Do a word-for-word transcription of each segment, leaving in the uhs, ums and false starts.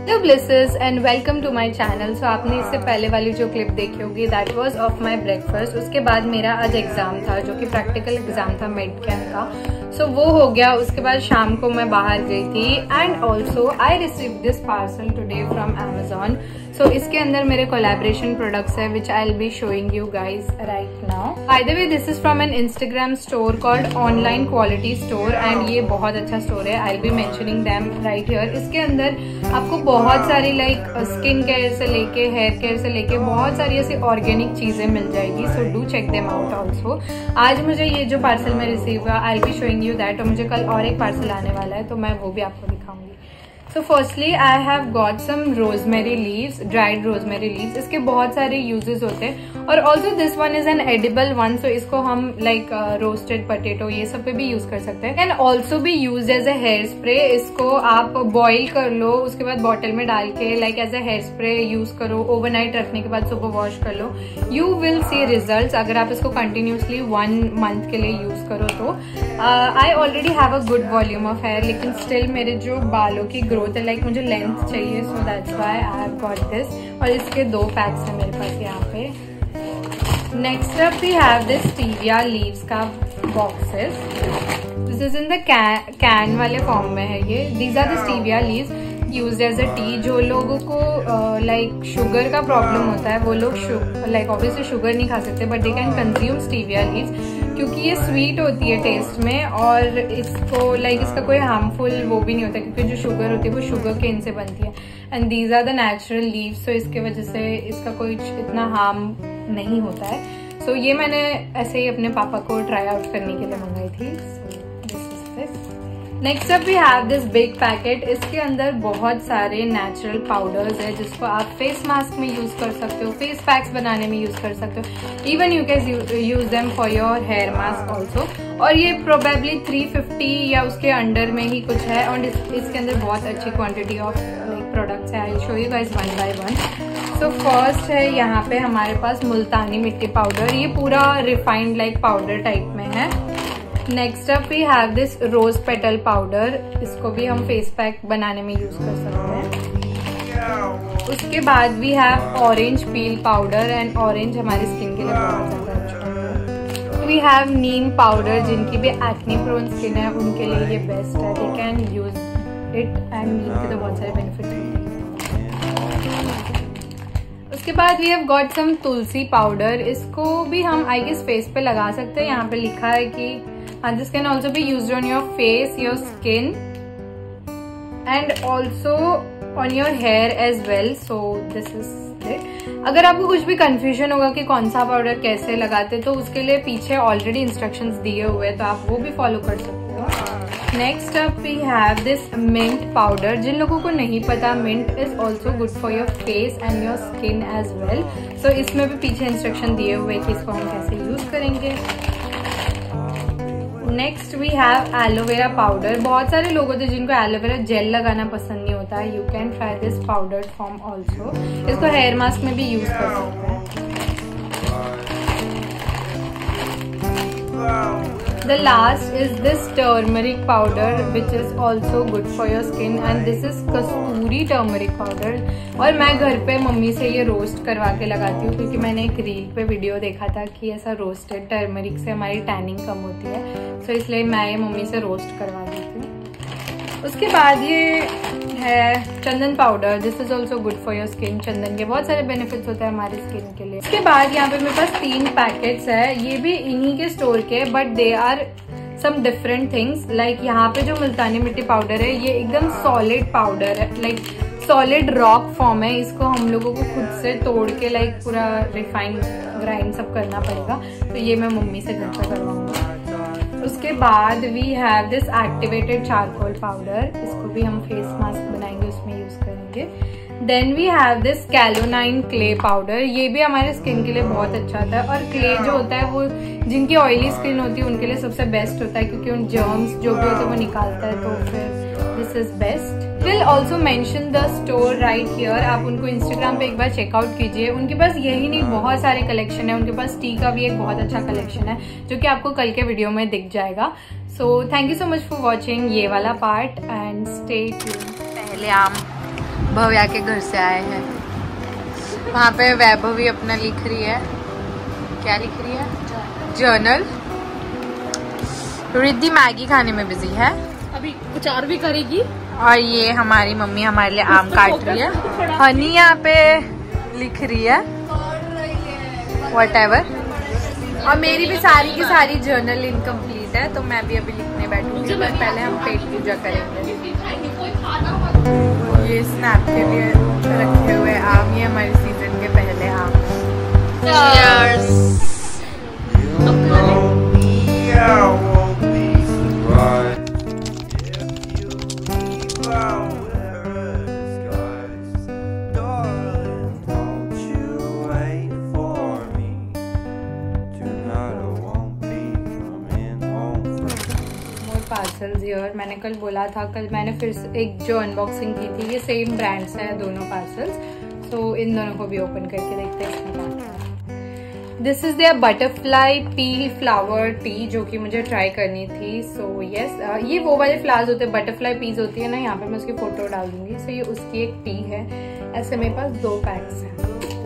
Hello blisses and welcome to my channel. So आपने इससे पहले वाली जो क्लिप देखी होगी that was of my breakfast. उसके बाद मेरा आज एग्जाम था जो कि प्रैक्टिकल एग्जाम था मेड कैम का। सो so, वो हो गया। उसके बाद शाम को मैं बाहर गई थी and also I receive this parcel today from Amazon. So इसके अंदर मेरे कोलैबोरेशन प्रोडक्ट्स है which I will be showing you guys right now. By the way this is from an Instagram store called online quality store and ये बहुत अच्छा store है। I will be mentioning them right here. इसके अंदर आपको बहुत सारी like skin care से लेके हेयर केयर से लेके बहुत सारी ऐसी ऑर्गेनिक चीजें मिल जाएगी। So do check them out also. आज मुझे ये जो पार्सल में रिसीव हुआ I will be showing you that. और मुझे कल और एक पार्सल आने वाला है तो मैं वो भी आपको दिखाऊंगी। So firstly I have got some rosemary leaves, dried rosemary leaves. इसके बहुत सारे यूजेस होते हैं और also this one is an edible one. So इसको हम लाइक रोस्टेड पोटैटो ये सब पे भी यूज कर सकते हैं। कैन ऑल्सो भी use as a hair spray. इसको आप बॉइल कर लो, उसके बाद बॉटल में डाल के like as a hair spray use करो। ओवरनाइट रखने के बाद सुबह वॉश कर लो, यू विल सी रिजल्ट अगर आप इसको कंटिन्यूसली वन मंथ के लिए यूज करो तो। I already have a good volume of hair, लेकिन स्टिल मेरे जो बालों की ग्रोथ है लाइक मुझे लेंथ चाहिए। So that's why I have got this. और इसके दो पैक्स है मेरे पास यहाँ पे। Next up we have this stevia leaves का boxes. This is in the can वाले फॉर्म में है ये। These are the stevia leaves use as a tea. जो लोगों को लाइक uh, शुगर का प्रॉब्लम होता है वो लोग लाइक ऑब्वियसली शुगर नहीं खा सकते but they can consume stevia leaves क्योंकि ये स्वीट होती है टेस्ट में और इसको लाइक like, इसका कोई हार्मफुल वो भी नहीं होता क्योंकि जो शुगर होती है वो शुगर केन से बनती है and these are the natural leaves. तो इसके वजह से इसका कोई इतना हार्म नहीं होता है। सो so, ये मैंने ऐसे ही अपने पापा को ट्राई आउट करने के लिए मंगाई थी। So this is this. Next up we have this big packet. इसके अंदर बहुत सारे नेचुरल पाउडर्स है जिसको आप फेस मास्क में यूज कर सकते हो, फेस पैक्स बनाने में यूज कर सकते हो। Even you can use them for your hair mask also. और ये प्रोबेबली थ्री फिफ्टी या उसके अंडर में ही कुछ है और इस, इसके अंदर बहुत अच्छी क्वांटिटी ऑफ लाइक प्रोडक्ट्स है। I show you guys one by one. So first है यहाँ पे हमारे पास मुल्तानी मिट्टी पाउडर। ये पूरा रिफाइंड लाइक पाउडर टाइप में है। Next up we have this rose petal powder. इसको भी हम फेस पैक बनाने में यूज कर सकते हैं। उसके बाद we have orange peel powder and orange हमारी स्किन के लिए बहुत ज्यादा अच्छा है। We have neem powder. जिनकी भी एक्ने प्रोन स्किन है उनके लिए ये बेस्ट है, they can use it and neem के तो बहुत सारे बेनिफिट हैं। उसके बाद we have got some tulsi powder. इसको भी हम आई गेस फेस पे लगा सकते हैं। यहाँ पे लिखा है कि and this can also be used on your face, your skin and also on your hair as well. So this is it. अगर आपको कुछ भी कंफ्यूजन होगा कि कौन सा पाउडर कैसे लगाते तो उसके लिए पीछे ऑलरेडी इंस्ट्रक्शंस दिए हुए हैं तो आप वो भी फॉलो कर सकते हो। Next up we have this mint powder. जिन लोगों को नहीं पता mint is also good for your face and your skin as well. So इसमें भी पीछे इंस्ट्रक्शन दिए हुए कि इसको हम कैसे यूज करेंगे। Next we have aloe vera powder. बहुत सारे लोग होते हैं जिनको एलोवेरा जेल लगाना पसंद नहीं होता है। You can try this powder form also. इसको हेयर मास्क में भी यूज कर सकते हैं। The last is this turmeric powder which is also good for your skin and this is Kasturi turmeric powder। और मैं घर पे मम्मी से ये रोस्ट करवा के लगाती हूँ क्योंकि मैंने एक रील पे वीडियो देखा था कि ऐसा रोस्टेड टर्मरिक से हमारी टैनिंग कम होती है। सो so इसलिए मैं ये मम्मी से रोस्ट करवा देती हूँ। उसके बाद ये है चंदन powder. This is also good for your skin. चंदन के बहुत सारे बेनिफिट्स होते हैं हमारी स्किन के लिए। उसके बाद यहाँ पे मेरे पास तीन पैकेट्स है। ये भी इन्हीं के स्टोर के but they are some different things. Like यहाँ पे जो मुल्तानी मिट्टी पाउडर है ये एकदम सॉलिड पाउडर है, लाइक सॉलिड रॉक फॉर्म है। इसको हम लोगों को खुद से तोड़ के लाइक पूरा रिफाइंड ग्राइंड सब करना पड़ेगा। तो ये मैं मम्मी से घर पे करवाऊंगी। उसके बाद we have this activated charcoal powder. इसको भी हम फेस मास्क बनाएंगे उसमें यूज करेंगे। Then we have this kaolin clay powder. ये भी हमारे स्किन के लिए बहुत अच्छा होता है और क्ले जो होता है वो जिनकी ऑयली स्किन होती है उनके लिए सबसे बेस्ट होता है क्योंकि उन जर्म्स जो भी होते हैं वो निकालता है। तो फिर this is best. Will also mention the store right here. आप उनको इंस्टाग्राम पे एक बार चेकआउट कीजिए। उनके पास यही नहीं बहुत सारे कलेक्शन है। उनके पास टी का भी एक बहुत अच्छा कलेक्शन है जो कि आपको कल के वीडियो में दिख जाएगा। So thank you so much for watching ये वाला पार्ट एंड स्टे ट्यून्ड। पहले आम भव्या के घर से आए हैं। वहाँ पे वैभवी अपना लिख रही है, क्या लिख रही है? जर्नल। रिद्धि मैगी खाने में बिजी है, अभी कुछ और भी करेगी। और ये हमारी मम्मी हमारे लिए आम काट रही है। हनी यहाँ पे लिख रही है व्हाटएवर। और मेरी भी सारी की सारी जर्नल इनकम्प्लीट है, तो मैं भी अभी लिखने बैठूंगी। बस पहले हम पेट पूजा करेंगे। ये स्नैप के लिए रखे हुए आम, ये हमारे सीजन के पहले आम। Cheers! Parcels here. मैंने कल बोला था, कल मैंने फिर एक जो अनबॉक्सिंग की थी, ये सेम ब्रांड्स हैं दोनों पार्सल्स। सो इन दोनों को भी ओपन करके देखते हैं इसमें क्या है। This is their butterfly pea flower tea, जो कि मुझे ट्राई करनी थी। सो so, यस yes, ये वो वाले फ्लावर्स होते हैं, बटरफ्लाई पीज होती है ना। यहाँ पे मैं उसकी फोटो डाल दूंगी। सो so, ये उसकी एक टी है। ऐसे मेरे पास दो पैक्स हैं।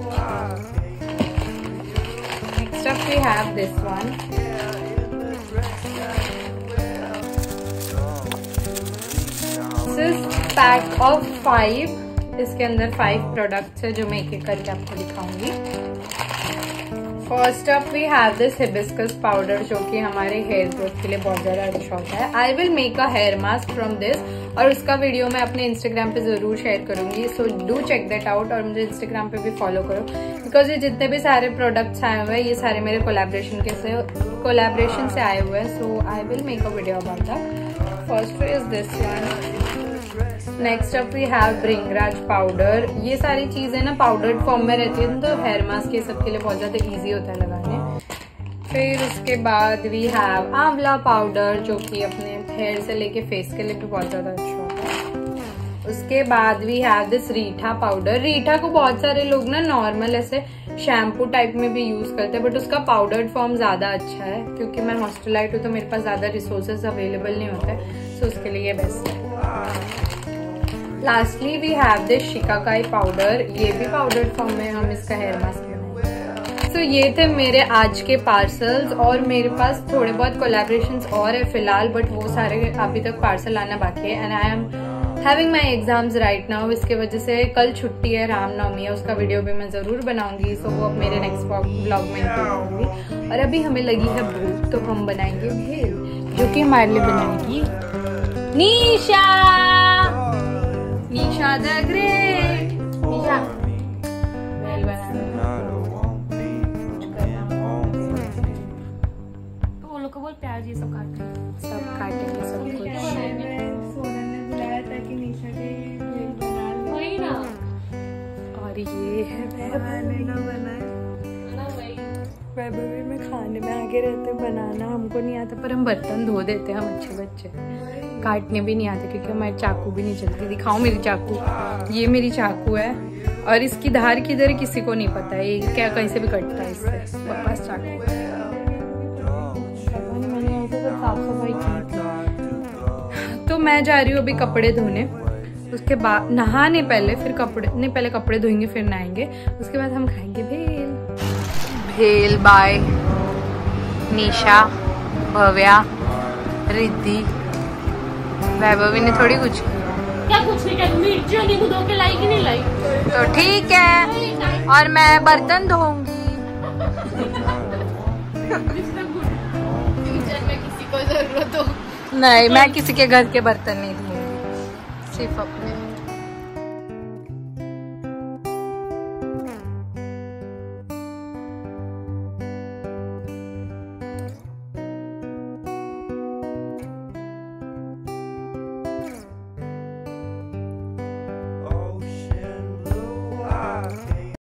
Next up we have this one. Pack of five. इसके अंदर फाइव प्रोडक्ट्स है जो मैं एक एक करके आपको दिखाऊंगी। First up we have this hibiscus powder, जो कि हमारे हेयर ग्रोथ के लिए बहुत ज्यादा अच्छा होता है। I will make a hair mask from this, और उसका वीडियो मैं अपने इंस्टाग्राम पे जरूर शेयर करूंगी। So do check that out, और मुझे इंस्टाग्राम पे भी फॉलो करो, बिकॉज ये जितने भी सारे प्रोडक्ट्स आए हुए हैं ये सारे मेरे कोलैबोरेशन के से कोलैबोरेशन से आए हुए हैं। So I will make a video about that. First is this one. Next up we have bhringraj powder. ये सारी चीजें ना पाउडर्ड फॉर्म में रहती है, तो हेयर मास्क ये सब के लिए बहुत ज्यादा इजी होता है लगाने। फिर उसके बाद वी हैव आंवला पाउडर, जो कि अपने हेयर से लेके फेस के लिए भी बहुत ज्यादा अच्छा होता है। उसके बाद we have this reetha powder. Reetha को बहुत सारे लोग ना नॉर्मल ऐसे शैम्पू टाइप में भी यूज करते हैं, बट उसका पाउडर्ड फॉर्म ज्यादा अच्छा है। क्योंकि मैं हॉस्टलाइट हूँ तो मेरे पास ज्यादा रिसोर्सेज अवेलेबल नहीं होते, सो उसके लिए ये बेस्ट है। Lastly we have this shikakai powder. ये भी पाउडर्ड फॉर्म में हम इसका हेयर मास्क बनाएंगे। सो ये थे मेरे आज के पार्सल्स, और मेरे पास थोड़े बहुत कोलैबोरेशंस और है फिलहाल, बट वो सारे अभी तक पार्सल आना बाकी है। And I am having my exams right now. इसके वजह से कल छुट्टी है, रामनवमी है, उसका वीडियो भी मैं जरूर बनाऊंगी। सो वो अब मेरे नेक्स्ट ब्लॉग में इंक्लूड करूंगी। और अभी हमें लगी है भूख, तो हम बनाएंगे भेल, जो कि हमारे लिए बनाएगी निशा। निशा द ग्रेट। निशा भेल बनाना तो वो लोग को बोल प्याज ये सब काट सब काटेंगे सब कुछ। और ये है वैभवी में खाने में आगे रहते, बनाना हमको नहीं आता, पर हम बर्तन धो देते हैं, हम अच्छे बच्चे। काटने भी नहीं आते क्योंकि हमारी चाकू भी नहीं चलती। दिखाओ मेरी चाकू। ये मेरी चाकू है, और इसकी धार किधर किसी को नहीं पता है, ये क्या कहीं से भी कटता है इससे। बस चाकू है। मैंने ऐसे तो साफ सफाई की थी। तो मैं जा रही हूँ अभी कपड़े धोने। उसके बाद नहाने पहले, फिर कपड़े नहीं, पहले कपड़े धोएंगे फिर नहाएंगे। उसके बाद हम खाएंगे भेल। भेल बाय निशा, भव्या, रिद्धि। वैभवी ने थोड़ी कुछ क्या कुछ नहीं किया। मिर्ची और नींबू धो के लाई कि नहीं लाई? तो ठीक है, और मैं बर्तन धोऊंगी। में किसी को जरूरत हो? नहीं, मैं किसी के घर के बर्तन नहीं धोऊंगी, सिर्फ अपने।